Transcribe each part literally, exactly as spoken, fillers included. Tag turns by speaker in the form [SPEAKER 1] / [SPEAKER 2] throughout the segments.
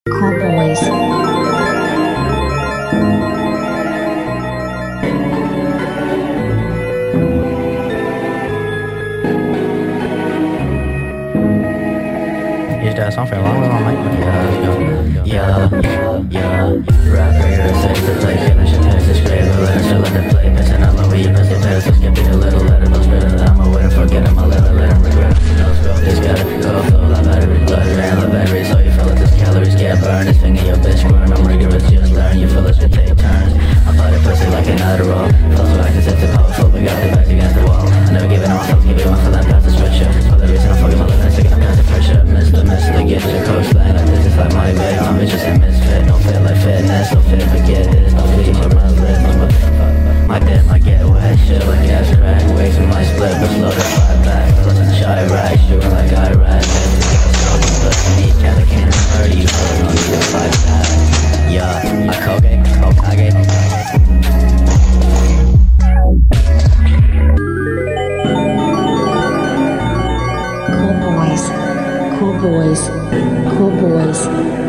[SPEAKER 1] KEWLBOYZ.
[SPEAKER 2] Is that song for a long, long mic? Yeah, yeah, yeah. Rapper, you're a sex to play, feeling shit, text is great, but let's still let it play. Missing out my weed, pussy pills, so skip it a little, let it go spit it. I'm a winner, forget him, I'll never let him regret it. No scope, this gotta go, flow, like battery, blood, ran, like battery, so you feel like this calories get burned. This finger, your bitch, burn, I'm rigorous, just learn, you feel it should take turns. I bought it pussy like an Adderall, flows so I can sit the powerful, we got the backs against the wall. I never giving off, I'll give you one for that pass the switcher. For the reason I'm fucking my life, taking a pass the pressure. Miss the miss, the get your coastline, like this is like my bed. I'm just a misfit, don't fit like fitness, don't fit, forget this, don't leave on my lips. My dip, I get wet, shit like gas crack, waves with my split, but slow to fly back. Listen, shy right, shooting like I ride. But I need cat, I can't hurt you, so I don't need to fight back. Yeah, akoge, akoge.
[SPEAKER 1] KEWLBOYZ. KEWLBOYZ. KEWLBOYZ.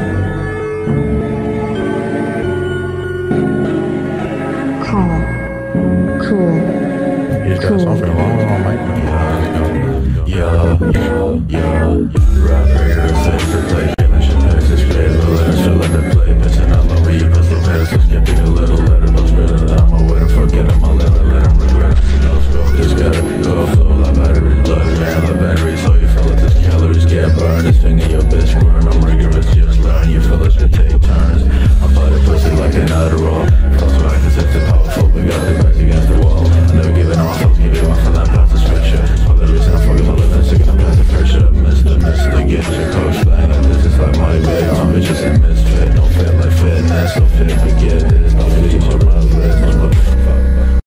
[SPEAKER 1] Cool. Cool.
[SPEAKER 3] Is that song for a long, long mic? Yeah, yeah, yeah. Rapper, you're a sex to play, feeling shit, text is great, but let us still let it play. Missing out my weed, pussy pills, so skip it a little, let it go spit it. I'm a winner, forget him, I'll never let him regret it. No scope, this gotta go, flow like battery, blood, ran like battery, so you feel like this calories get burned. This finger, your bitch, burn, I'm rigorous, just learn, you feel it should take turns. I bought it pussy like an Adderall, flows so I can sit the powerful, we got the backs against the wall. I never giving off, I'll give you one for that pass the switcher. For the reason I'm fucking my life, and sick of the pass the pressure. Miss the miss, the get your coastline, like this is like my bed, I'm just a misfit.